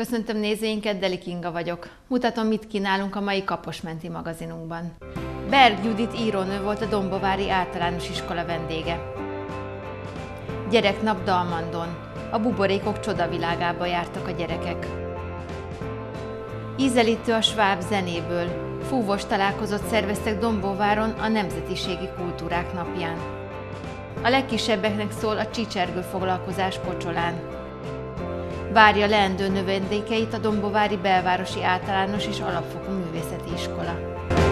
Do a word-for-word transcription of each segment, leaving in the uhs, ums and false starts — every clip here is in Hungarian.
Köszöntöm nézőinket, Deli Kinga vagyok. Mutatom, mit kínálunk a mai Kaposmenti magazinunkban. Berg Judit írónő volt a Dombovári Általános Iskola vendége. Gyereknap Dalmandon. A buborékok csodavilágába jártak a gyerekek. Ízelítő a sváb zenéből. Fúvos találkozót szerveztek Dombóváron a Nemzetiségi Kultúrák napján. A legkisebbeknek szól a csicsergő foglalkozás Pocsolán. Várja leendő növendékeit a Dombovári Belvárosi Általános és Alapfokú Művészeti Iskola.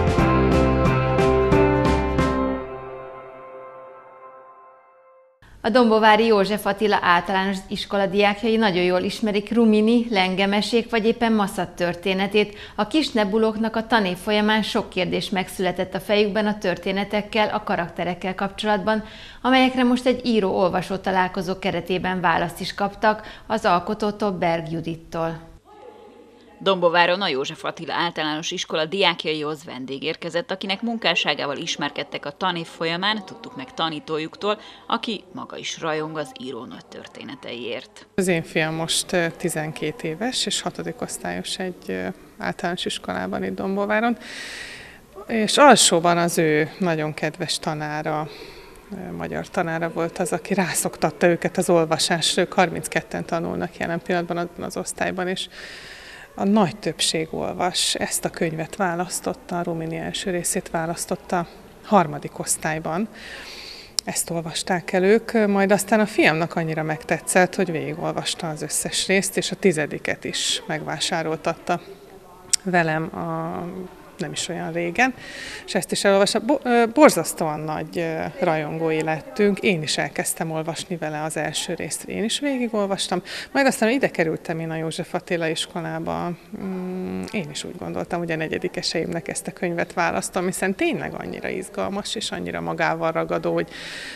A dombovári József Attila Általános Iskola diákjai nagyon jól ismerik Rumini, lengemesék vagy éppen Maszat történetét. A kis nebulóknak a tanév folyamán sok kérdés megszületett a fejükben a történetekkel, a karakterekkel kapcsolatban, amelyekre most egy író-olvasó találkozó keretében választ is kaptak az alkotótól, Berg Judittól. Dombováron a József Attila Általános Iskola diákjaihoz vendég érkezett, akinek munkásságával ismerkedtek a tanév folyamán, tudtuk meg tanítójuktól, aki maga is rajong az írónő történeteiért. Az én fiam most tizenkét éves, és hatodik osztályos egy általános iskolában itt Dombováron, és alsóban az ő nagyon kedves tanára, magyar tanára volt az, aki rászoktatta őket az olvasásra. Ők harmincketten tanulnak jelen pillanatban az osztályban, és a nagy többség olvas. Ezt a könyvet választotta, a Rumini első részét választotta harmadik osztályban. Ezt olvasták el ők, majd aztán a fiamnak annyira megtetszett, hogy végigolvasta az összes részt, és a tizediket is megvásároltatta velem a nem is olyan régen, és ezt is elolvasta. Borzasztóan nagy rajongói lettünk, én is elkezdtem olvasni vele az első részt, én is végigolvastam, majd aztán ide kerültem én a József Attila iskolába, én is úgy gondoltam, hogy a negyedikeseimnek ezt a könyvet választom, hiszen tényleg annyira izgalmas és annyira magával ragadó, hogy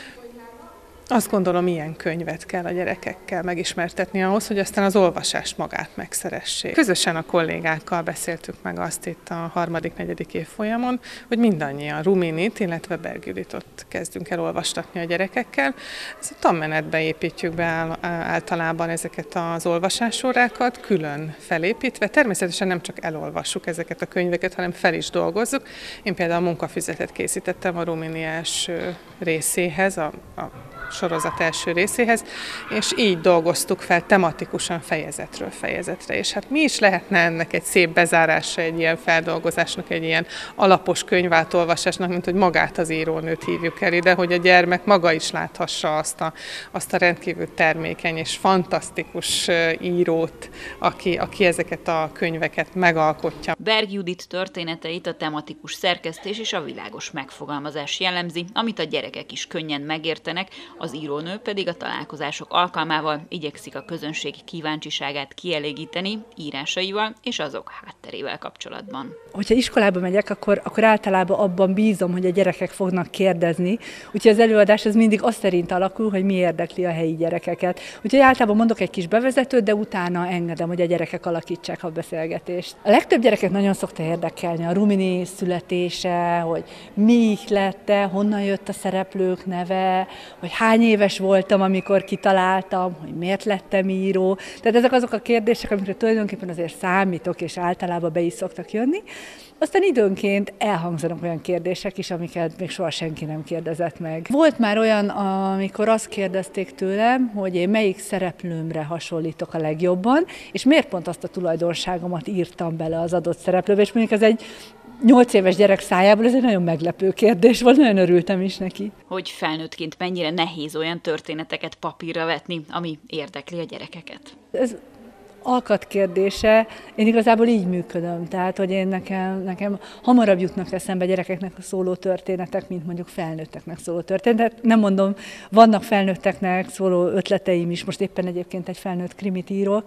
azt gondolom, ilyen könyvet kell a gyerekekkel megismertetni ahhoz, hogy aztán az olvasást magát megszeressék. Közösen a kollégákkal beszéltük meg azt itt a harmadik, negyedik év folyamon, hogy mindannyian Ruminit, illetve Berg Juditot kezdünk el olvastatni a gyerekekkel. Ez a tanmenetbe építjük be általában ezeket az olvasásórákat, külön felépítve. Természetesen nem csak elolvassuk ezeket a könyveket, hanem fel is dolgozzuk. Én például munkafüzetet készítettem a Rumini első részéhez, a, a sorozat első részéhez, és így dolgoztuk fel tematikusan fejezetről fejezetre. És hát mi is lehetne ennek egy szép bezárása, egy ilyen feldolgozásnak, egy ilyen alapos könyvátolvasásnak, mint hogy magát az írónőt hívjuk el ide, hogy a gyermek maga is láthassa azt a, azt a rendkívül termékeny és fantasztikus írót, aki, aki ezeket a könyveket megalkotja. Berg Judit történeteit a tematikus szerkesztés és a világos megfogalmazás jellemzi, amit a gyerekek is könnyen megértenek, az írónő pedig a találkozások alkalmával igyekszik a közönség kíváncsiságát kielégíteni írásaival és azok hátterével kapcsolatban. Hogyha iskolába megyek, akkor, akkor általában abban bízom, hogy a gyerekek fognak kérdezni, úgyhogy az előadás az mindig azt szerint alakul, hogy mi érdekli a helyi gyerekeket. Úgyhogy általában mondok egy kis bevezetőt, de utána engedem, hogy a gyerekek alakítsák a beszélgetést. A legtöbb gyereket nagyon szokta érdekelni a Rumini születése, hogy mi lett-e, honnan jött a szereplők neve, hogy hány éves voltam, amikor kitaláltam, hogy miért lettem író. Tehát ezek azok a kérdések, amikre tulajdonképpen azért számítok, és általában be is szoktak jönni. Aztán időnként elhangzanak olyan kérdések is, amiket még soha senki nem kérdezett meg. Volt már olyan, amikor azt kérdezték tőlem, hogy én melyik szereplőmre hasonlítok a legjobban, és miért pont azt a tulajdonságomat írtam bele az adott szereplőbe, és mondjuk ez egy nyolc éves gyerek szájából ez egy nagyon meglepő kérdés volt, nagyon örültem is neki. Hogy felnőttként mennyire nehéz olyan történeteket papírra vetni, ami érdekli a gyerekeket? Ez alkat kérdése, én igazából így működöm, tehát hogy én nekem, nekem hamarabb jutnak eszembe gyerekeknek a szóló történetek, mint mondjuk felnőtteknek szóló történetek. Nem mondom, vannak felnőtteknek szóló ötleteim is, most éppen egyébként egy felnőtt krimit írok,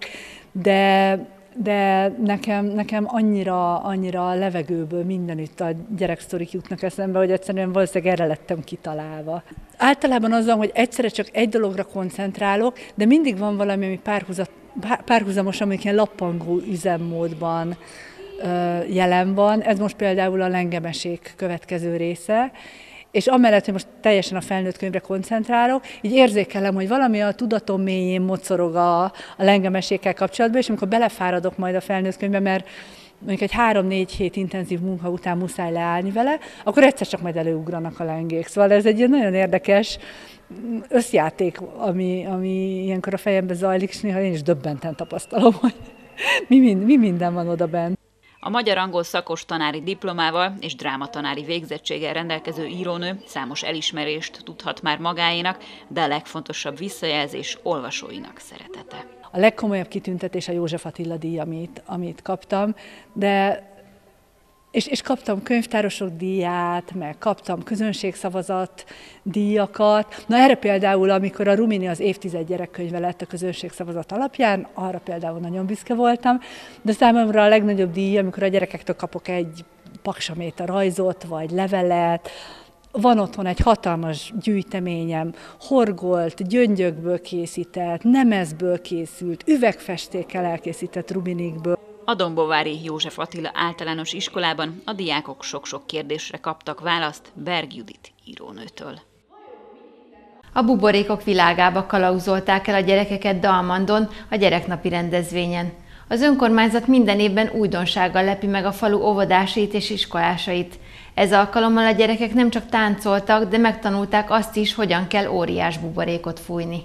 de de nekem, nekem annyira, annyira levegőből mindenütt a gyereksztorik jutnak eszembe, hogy egyszerűen valószínűleg erre lettem kitalálva. Általában az van, hogy egyszerre csak egy dologra koncentrálok, de mindig van valami, ami párhuzat, párhuzamos, amik ilyen lappangó üzemmódban ö, jelen van. Ez most például a lengemesék következő része, és amellett, hogy most teljesen a felnőtt könyvre koncentrálok, így érzékelem, hogy valami a tudatom mélyén mocorog a, a lengemesékkel kapcsolatban, és amikor belefáradok majd a felnőtt könyvbe, mert mondjuk egy három-négy hét intenzív munka után muszáj leállni vele, akkor egyszer csak majd előugranak a lengék. Szóval ez egy nagyon érdekes összjáték, ami, ami ilyenkor a fejemben zajlik, és néha én is döbbenten tapasztalom, hogy mi, mind, mi minden van oda bent. A magyar-angol szakos tanári diplomával és drámatanári végzettséggel rendelkező írónő számos elismerést tudhat már magáénak, de a legfontosabb visszajelzés olvasóinak szeretete. A legkomolyabb kitüntetés a József Attila díj, amit, amit kaptam, de és, és kaptam könyvtárosok díját, meg kaptam közönségszavazat díjakat. Na erre például, amikor a Rumini az évtized gyerekkönyve lett a közönségszavazat alapján, arra például nagyon büszke voltam, de számomra a legnagyobb díj, amikor a gyerekektől kapok egy paksaméta rajzot, vagy levelet. Van otthon egy hatalmas gyűjteményem, horgolt, gyöngyökből készített, nemezből készült, üvegfestékkel elkészített ruminikből. A Dombovári József Attila általános iskolában a diákok sok-sok kérdésre kaptak választ Berg Judit írónőtől. A buborékok világába kalauzolták el a gyerekeket Dalmandon a gyereknapi rendezvényen. Az önkormányzat minden évben újdonsággal lepi meg a falu óvodásait és iskolásait. Ez alkalommal a gyerekek nem csak táncoltak, de megtanulták azt is, hogyan kell óriás buborékot fújni.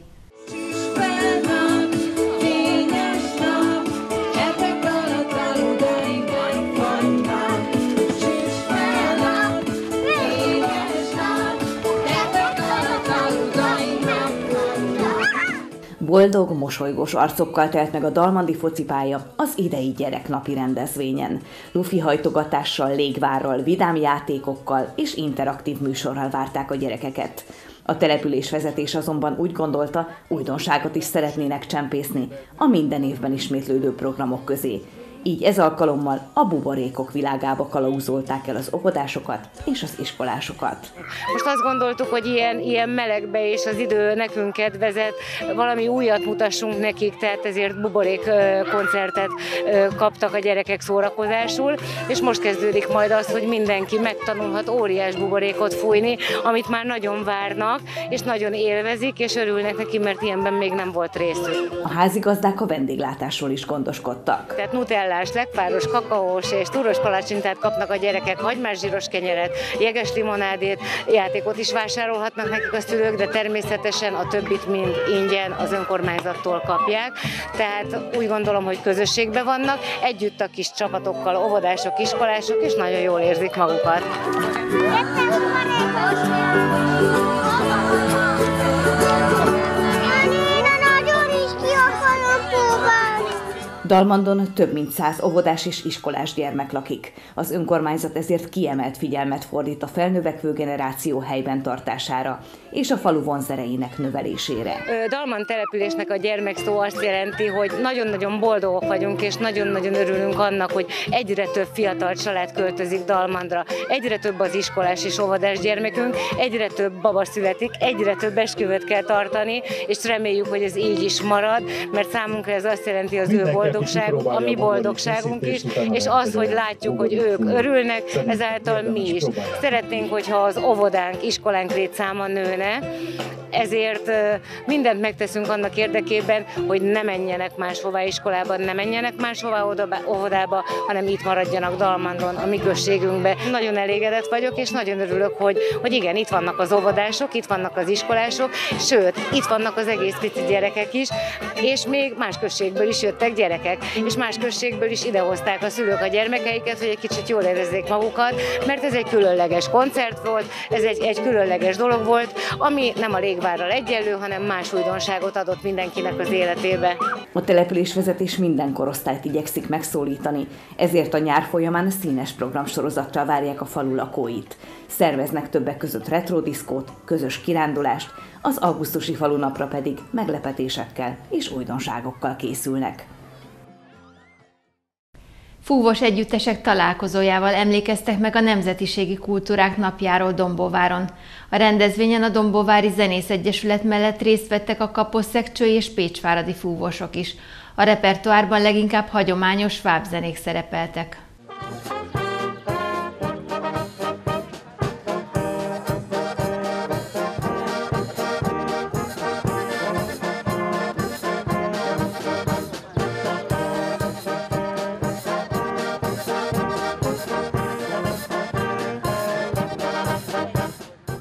Boldog, mosolygós arcokkal telt meg a dalmandi focipálya az idei gyereknapi rendezvényen. Lufi hajtogatással, légvárral, vidám játékokkal és interaktív műsorral várták a gyerekeket. A település vezetés azonban úgy gondolta, újdonságot is szeretnének csempészni a minden évben ismétlődő programok közé. Így ez alkalommal a buborékok világába kalauzolták el az óvodásokat és az iskolásokat. Most azt gondoltuk, hogy ilyen, ilyen melegbe és az idő nekünk kedvezett, valami újat mutassunk nekik, tehát ezért buborék koncertet kaptak a gyerekek szórakozásul, és most kezdődik majd az, hogy mindenki megtanulhat óriás buborékot fújni, amit már nagyon várnak, és nagyon élvezik, és örülnek neki, mert ilyenben még nem volt részük. A házigazdák a vendéglátásról is gondoskodtak. Tehát nutellás, lekváros, kakaós és túros palacsintát kapnak a gyerekek, hagymás zsíros kenyeret, jeges limonádét, játékot is vásárolhatnak nekik a szülők, de természetesen a többit mind ingyen az önkormányzattól kapják. Tehát úgy gondolom, hogy közösségben vannak, együtt a kis csapatokkal, óvodások, iskolások, és nagyon jól érzik magukat. Dalmandon több mint száz óvodás és iskolás gyermek lakik. Az önkormányzat ezért kiemelt figyelmet fordít a felnövekvő generáció helyben tartására és a falu vonzerejének növelésére. Dalmand településnek a gyermek szó azt jelenti, hogy nagyon-nagyon boldogok vagyunk, és nagyon-nagyon örülünk annak, hogy egyre több fiatal család költözik Dalmandra. Egyre több az iskolás és óvodás gyermekünk, egyre több baba születik, egyre több esküvőt kell tartani, és reméljük, hogy ez így is marad, mert számunkra ez azt jelenti, az ő boldogságunk, a mi boldogságunk is, és az, hogy látjuk, hogy ők örülnek, ezáltal mi is. Szeretnénk, hogyha az óvodánk, iskolánk létszáma nőne, ezért mindent megteszünk annak érdekében, hogy ne menjenek máshová iskolában, ne menjenek máshová óvodába, hanem itt maradjanak Dalmandon, a mi községünkbe. Nagyon elégedett vagyok, és nagyon örülök, hogy, hogy igen, itt vannak az óvodások, itt vannak az iskolások, sőt, itt vannak az egész pici gyerekek is, és még más községből is jöttek gyerekek, és más községből is idehozták a szülők a gyermekeiket, hogy egy kicsit jól érezzék magukat, mert ez egy különleges koncert volt, ez egy, egy különleges dolog volt, ami nem a légvárral egyenlő, hanem más újdonságot adott mindenkinek az életébe. A településvezetés minden korosztályt igyekszik megszólítani, ezért a nyár folyamán színes programsorozattal várják a falu lakóit. Szerveznek többek között retrodiszkót, közös kirándulást, az augusztusi falunapra pedig meglepetésekkel és újdonságokkal készülnek. Fúvos együttesek találkozójával emlékeztek meg a Nemzetiségi Kultúrák Napjáról Dombováron. A rendezvényen a Dombovári Zenész Egyesület mellett részt vettek a kaposzegcsői és pécsváradi fúvosok is. A repertoárban leginkább hagyományos sváb zenék szerepeltek.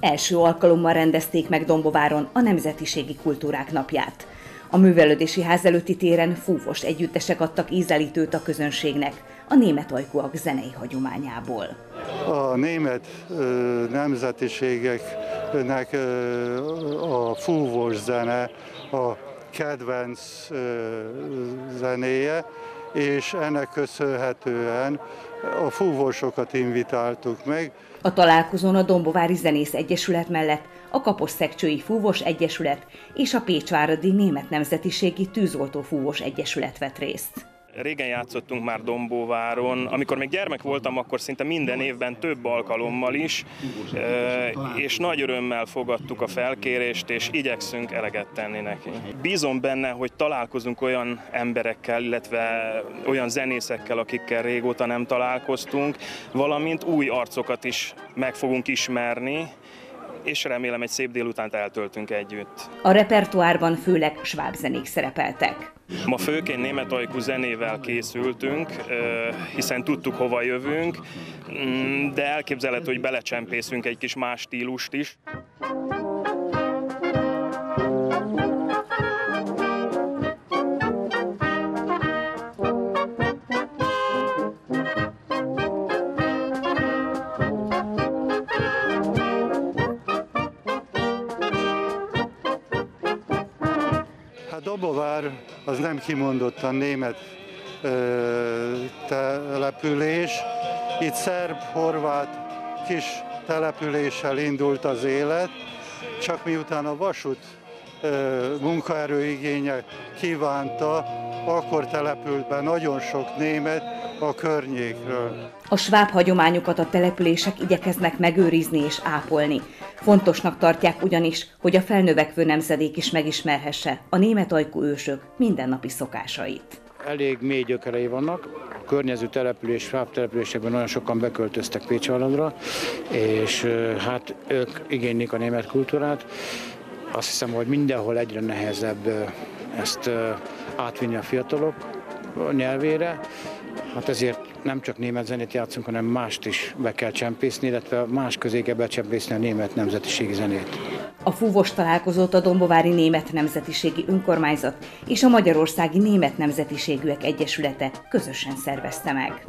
Első alkalommal rendezték meg Dombováron a Nemzetiségi Kultúrák Napját. A Művelődési Ház előtti téren fúvós együttesek adtak ízelítőt a közönségnek a német ajkúak zenei hagyományából. A német ö, nemzetiségeknek ö, a fúvós zene a kedvenc ö, zenéje, és ennek köszönhetően a fúvósokat invitáltuk meg. A találkozón a Dombovári Zenész Egyesület mellett a Kaposszegcsői Fúvós Egyesület és a Pécsváradi Német Nemzetiségi Tűzoltó Fúvós Egyesület vett részt. Régen játszottunk már Dombováron, amikor még gyermek voltam, akkor szinte minden évben több alkalommal is, és nagy örömmel fogadtuk a felkérést, és igyekszünk eleget tenni neki. Bízom benne, hogy találkozunk olyan emberekkel, illetve olyan zenészekkel, akikkel régóta nem találkoztunk, valamint új arcokat is meg fogunk ismerni, és remélem egy szép délutánt eltöltünk együtt. A repertoárban főleg sváb zenék szerepeltek. Ma főként német ajkú zenével készültünk, hiszen tudtuk, hova jövünk, de elképzelhető, hogy belecsempészünk egy kis más stílust is. Dombovár az nem kimondottan német ö, település. Itt szerb-horvát kis településsel indult az élet, csak miután a vasút ö, munkaerőigénye kívánta, akkor települt be nagyon sok német a környékről. A sváb hagyományokat a települések igyekeznek megőrizni és ápolni. Fontosnak tartják ugyanis, hogy a felnövekvő nemzedék is megismerhesse a német ajkú ősök mindennapi szokásait. Elég mély gyökerei vannak. A környező település, sváb településekben nagyon sokan beköltöztek Pécsváradra, és hát ők igénylik a német kultúrát. Azt hiszem, hogy mindenhol egyre nehezebb ezt átvinni a fiatalok nyelvére. Hát ezért nem csak német zenét játszunk, hanem mást is be kell csempészni, illetve más közé kell becsempészni a német nemzetiségi zenét. A fúvós találkozót a Dombovári Német Nemzetiségi Önkormányzat és a Magyarországi Német Nemzetiségűek Egyesülete közösen szervezte meg.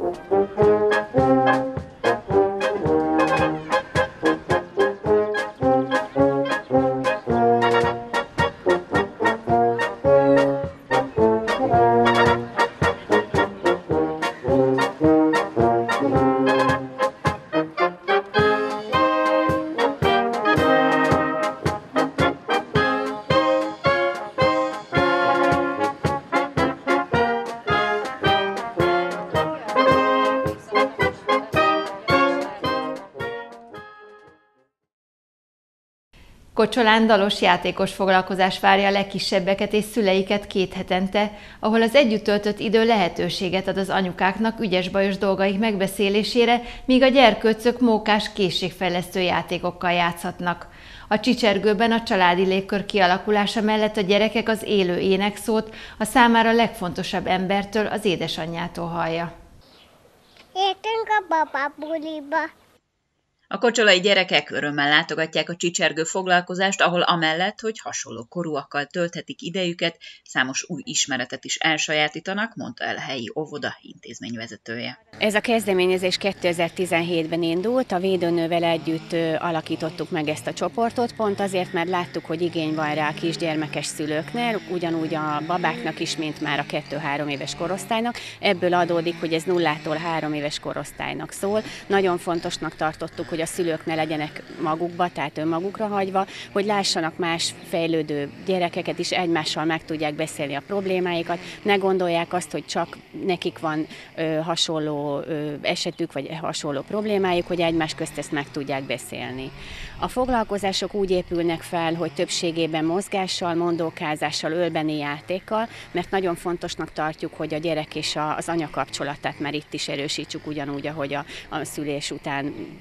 Kocsolán dalos játékos foglalkozás várja a legkisebbeket és szüleiket két hetente, ahol az együtt töltött idő lehetőséget ad az anyukáknak ügyes-bajos dolgaik megbeszélésére, míg a gyerkőcök mókás készségfejlesztő játékokkal játszhatnak. A Csicsergőben a családi légkör kialakulása mellett a gyerekek az élő énekszót a számára legfontosabb embertől, az édesanyjától hallja. Értünk a bababuliba. A kocsolai gyerekek örömmel látogatják a Csicsergő foglalkozást, ahol amellett, hogy hasonló korúakkal tölthetik idejüket, számos új ismeretet is elsajátítanak, mondta el a helyi óvoda intézményvezetője. Ez a kezdeményezés kétezer-tizenhétben indult, a védőnővel együtt alakítottuk meg ezt a csoportot, pont azért, mert láttuk, hogy igény van rá a kisgyermekes szülőknél, ugyanúgy a babáknak is, mint már a kettő-három éves korosztálynak. Ebből adódik, hogy ez nullától három éves korosztálynak szól. Nagyon fontosnak tartottuk, hogy a szülők ne legyenek magukba, tehát önmagukra hagyva, hogy lássanak más fejlődő gyerekeket is, egymással meg tudják beszélni a problémáikat, ne gondolják azt, hogy csak nekik van ö, hasonló ö, esetük, vagy hasonló problémájuk, hogy egymás közt ezt meg tudják beszélni. A foglalkozások úgy épülnek fel, hogy többségében mozgással, mondókázással, ölbeni játékkal, mert nagyon fontosnak tartjuk, hogy a gyerek és a, az anya kapcsolatát már itt is erősítsük, ugyanúgy, ahogy a, a szülés után következik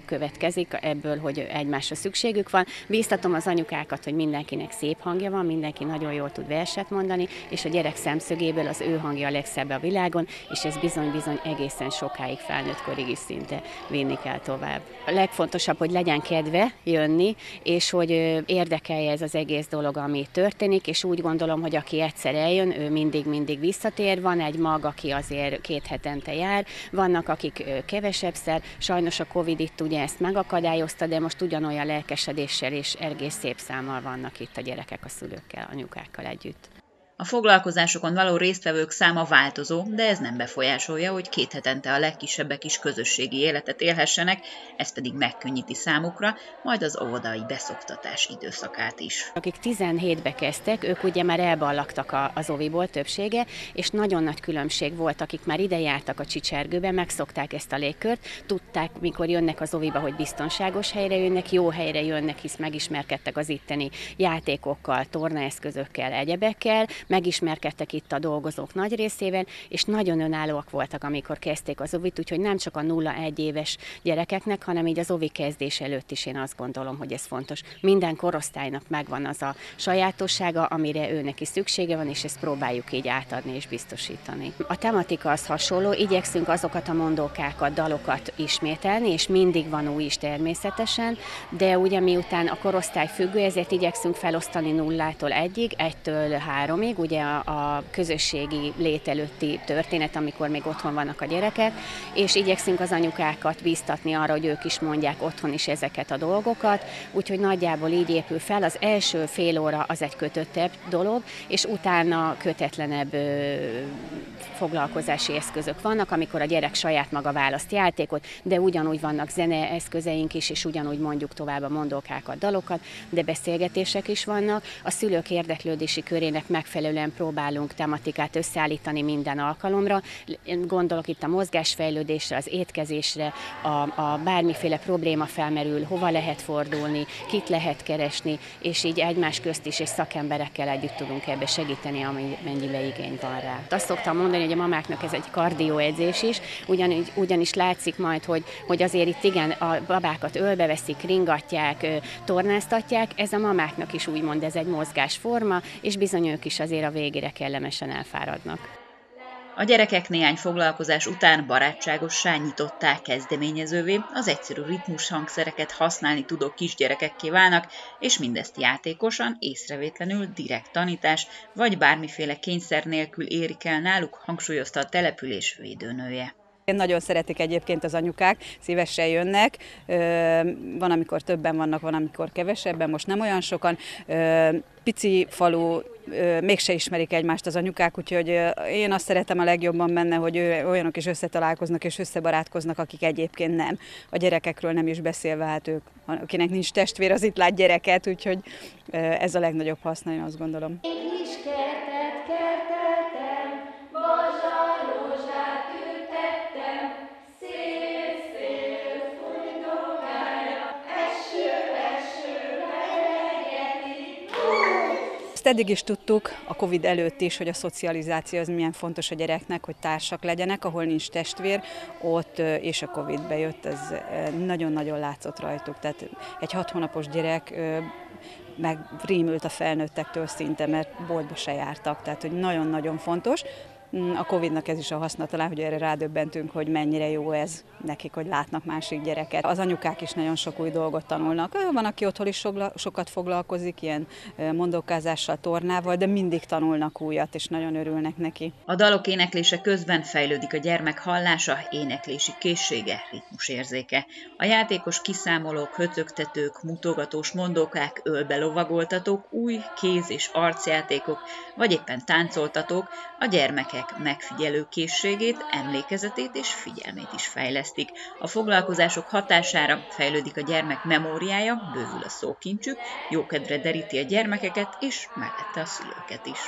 következik ebből, hogy egymásra szükségük van. Bíztatom az anyukákat, hogy mindenkinek szép hangja van, mindenki nagyon jól tud verset mondani, és a gyerek szemszögéből az ő hangja a legszebb a világon, és ez bizony-bizony egészen sokáig felnőttkorig is szinte vinni kell tovább. A legfontosabb, hogy legyen kedve jönni, és hogy érdekelje ez az egész dolog, ami történik, és úgy gondolom, hogy aki egyszer eljön, ő mindig-mindig visszatér. Van egy mag, aki azért két hetente jár, vannak, akik kevesebbszer. Sajnos a Covid itt ugye ezt megakadályozta, de most ugyanolyan lelkesedéssel és egész szép számmal vannak itt a gyerekek a szülőkkel, anyukákkal együtt. A foglalkozásokon való résztvevők száma változó, de ez nem befolyásolja, hogy két hetente a legkisebbek is közösségi életet élhessenek, ez pedig megkönnyíti számukra, majd az óvodai beszoktatás időszakát is. Akik tizenhétbe kezdtek, ők ugye már elballagtak az óviból többsége, és nagyon nagy különbség volt, akik már ide jártak a Csicsergőbe, megszokták ezt a légkört, tudták, mikor jönnek az óviba, hogy biztonságos helyre jönnek, jó helyre jönnek, hisz megismerkedtek az itteni játékokkal, tornaeszközökkel, egyebekkel, megismerkedtek itt a dolgozók nagy részével, és nagyon önállóak voltak, amikor kezdték az óvit, úgyhogy nem csak a nulla-egy éves gyerekeknek, hanem így az óvi kezdés előtt is én azt gondolom, hogy ez fontos. Minden korosztálynak megvan az a sajátossága, amire ő neki szüksége van, és ezt próbáljuk így átadni és biztosítani. A tematika az hasonló, igyekszünk azokat a mondókákat, dalokat ismételni, és mindig van új is természetesen, de ugye miután a korosztály függő, ezért igyekszünk felosztani nullától egyig, egytől háromig, ugye a, a közösségi lét előtti történet, amikor még otthon vannak a gyerekek, és igyekszünk az anyukákat bíztatni arra, hogy ők is mondják otthon is ezeket a dolgokat, úgyhogy nagyjából így épül fel. Az első fél óra az egy kötöttebb dolog, és utána kötetlenebb ö, foglalkozási eszközök vannak, amikor a gyerek saját maga választ játékot, de ugyanúgy vannak zeneeszközeink is, és ugyanúgy mondjuk tovább a mondókákat, dalokat, de beszélgetések is vannak. A szülők érdeklődési körének megfelelően próbálunk tematikát összeállítani minden alkalomra. Gondolok itt a mozgásfejlődésre, az étkezésre, a, a bármiféle probléma felmerül, hova lehet fordulni, kit lehet keresni, és így egymás közt is és szakemberekkel együtt tudunk ebbe segíteni, amennyibe igény van rá. Azt szoktam mondani, hogy a mamáknak ez egy kardióedzés is, ugyanis, ugyanis látszik majd, hogy, hogy azért itt igen, a babákat ölbeveszik, ringatják, tornáztatják, ez a mamáknak is úgymond ez egy mozgásforma, és bizony ők is azért a végére kellemesen elfáradnak. A gyerekek néhány foglalkozás után barátságossá nyitották, kezdeményezővé, az egyszerű ritmus hangszereket használni tudó kisgyerekekké válnak, és mindezt játékosan, észrevétlenül, direkt tanítás, vagy bármiféle kényszer nélkül érik el náluk, hangsúlyozta a település védőnője. Én nagyon szeretik egyébként az anyukák, szívesen jönnek, van, amikor többen vannak, van, amikor kevesebben, most nem olyan sokan. Pici falu, mégse ismerik egymást az anyukák, úgyhogy én azt szeretem a legjobban benne, hogy olyanok is összetalálkoznak és összebarátkoznak, akik egyébként nem. A gyerekekről nem is beszélve, hát ők, akinek nincs testvér, az itt lát gyereket, úgyhogy ez a legnagyobb haszna, én azt gondolom. Ezt eddig is tudtuk, a Covid előtt is, hogy a szocializáció az milyen fontos a gyereknek, hogy társak legyenek, ahol nincs testvér, ott és a Covid bejött, ez nagyon-nagyon látszott rajtuk. Tehát egy hat hónapos gyerek megrémült a felnőttektől szinte, mert boltba se jártak, tehát hogy nagyon-nagyon fontos. A Covidnak ez is a haszna talán, hogy erre rádöbbentünk, hogy mennyire jó ez nekik, hogy látnak másik gyereket. Az anyukák is nagyon sok új dolgot tanulnak. Van, aki otthon is sokat foglalkozik, ilyen mondókázással, tornával, de mindig tanulnak újat, és nagyon örülnek neki. A dalok éneklése közben fejlődik a gyermek hallása, éneklési készsége, ritmusérzéke. A játékos kiszámolók, höcögtetők, mutogatós mondókák, ölbe lovagoltatók, új kéz- és arcjátékok, vagy éppen táncoltatók a gyermekek megfigyelő készségét, emlékezetét és figyelmét is fejlesztik. A foglalkozások hatására fejlődik a gyermek memóriája, bővül a szókincsük, jókedvre deríti a gyermekeket és mellette a szülőket is.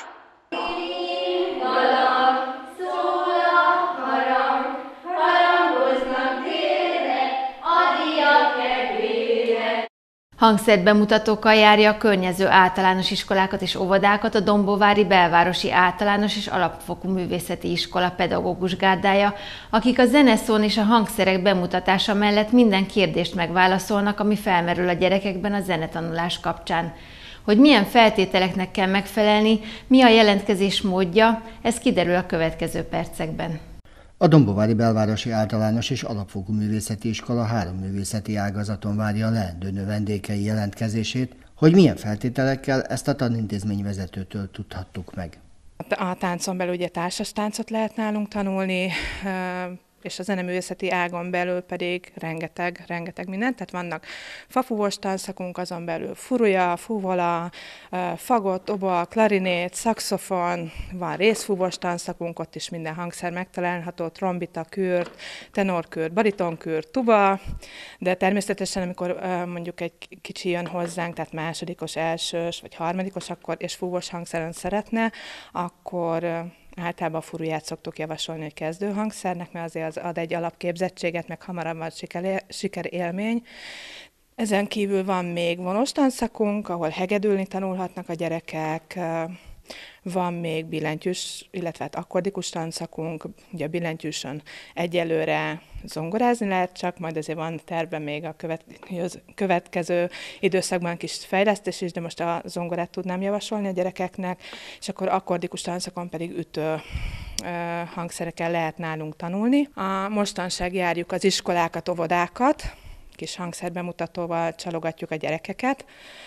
Hangszerbemutatókkal járja a környező általános iskolákat és óvodákat a Dombóvári Belvárosi Általános és Alapfokú Művészeti Iskola pedagógus gárdája, akik a zeneszón és a hangszerek bemutatása mellett minden kérdést megválaszolnak, ami felmerül a gyerekekben a zenetanulás kapcsán. Hogy milyen feltételeknek kell megfelelni, mi a jelentkezés módja, ez kiderül a következő percekben. A Dombóvári Belvárosi Általános és Alapfokú Művészeti Iskola három művészeti ágazaton várja a leendő növendékei jelentkezését. Hogy milyen feltételekkel, ezt a tanintézmény vezetőtől tudhattuk meg. A táncon belül ugye társas táncot lehet nálunk tanulni, és a zeneművészeti ágon belül pedig rengeteg, rengeteg mindent. Tehát vannak fafúvós tanszakunk, azon belül furuja, fuvola, fagott, oboa, klarinét, szaxofon, van részfúvós tanszakunk, ott is minden hangszer megtalálható, trombita, kürt, tenorkürt, baritonkürt, tuba, de természetesen, amikor mondjuk egy kicsi jön hozzánk, tehát másodikos, elsős vagy harmadikos, akkor és fúvós hangszeren szeretne, akkor általában a furuját szoktuk javasolni egy kezdőhangszernek, mert azért az ad egy alapképzettséget, meg hamarabb van sikerélmény. Ezen kívül van még vonós tanszakunk, ahol hegedülni tanulhatnak a gyerekek, van még billentyűs, illetve hát akkordikus tanszakunk, ugye a billentyűsön egyelőre zongorázni lehet csak, majd azért van tervben még a következő időszakban kis fejlesztés is, de most a zongorát tudnám javasolni a gyerekeknek, és akkor akkordikus tanszakon pedig ütő hangszerekkel lehet nálunk tanulni. A mostanság járjuk az iskolákat, óvodákat, kis hangszerbemutatóval csalogatjuk a gyerekeket,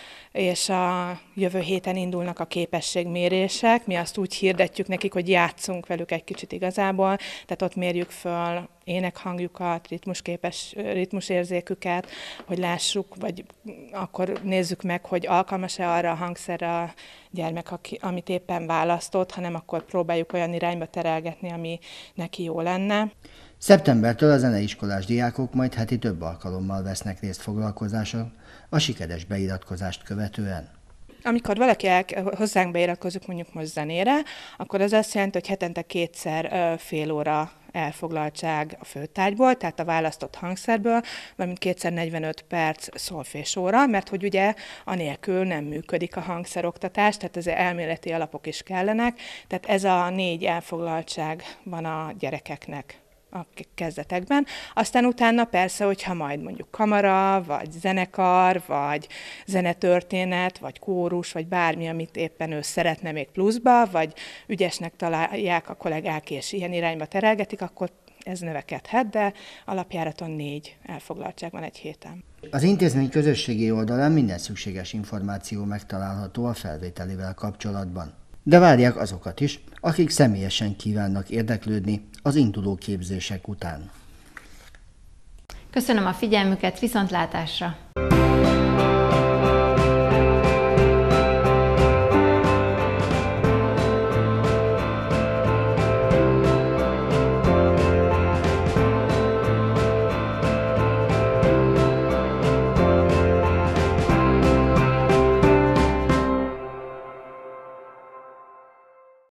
és a jövő héten indulnak a képességmérések. Mi azt úgy hirdetjük nekik, hogy játszunk velük egy kicsit igazából, tehát ott mérjük föl énekhangjukat, ritmusképes, ritmusérzéküket, hogy lássuk, vagy akkor nézzük meg, hogy alkalmas-e arra a hangszerre a gyermek, aki, amit éppen választott, hanem akkor próbáljuk olyan irányba terelgetni, ami neki jó lenne. Szeptembertől a zeneiskolás diákok majd heti több alkalommal vesznek részt foglalkozáson a sikeres beiratkozást követően. Amikor valaki el, hozzánk beiratkozik mondjuk most zenére, akkor az azt jelenti, hogy hetente kétszer fél óra elfoglaltság a főtárgyból, tehát a választott hangszerből, valamint kétszer negyvenöt perc szolfésóra, mert hogy ugye anélkül nem működik a hangszeroktatás, tehát ez elméleti alapok is kellenek, tehát ez a négy elfoglaltság van a gyerekeknek a kezdetekben. Aztán utána persze, hogyha majd mondjuk kamara, vagy zenekar, vagy zenetörténet, vagy kórus, vagy bármi, amit éppen ő szeretne még pluszba, vagy ügyesnek találják a kollégák, és ilyen irányba terelgetik, akkor ez növekedhet, de alapjáraton négy elfoglaltság van egy héten. Az intézmény közösségi oldalán minden szükséges információ megtalálható a felvételével kapcsolatban. De várják azokat is, akik személyesen kívánnak érdeklődni az induló képzések után. Köszönöm a figyelmüket, viszontlátásra!